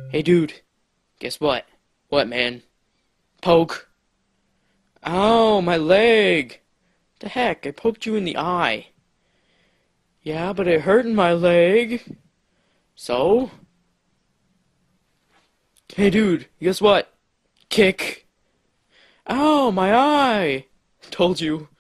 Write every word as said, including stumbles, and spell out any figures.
Hey dude, guess what? What, man? Poke. Ow, my leg! The heck, I poked you in the eye. Yeah, but it hurt in my leg. So? Hey dude, guess what? Kick. Ow, my eye! Told you.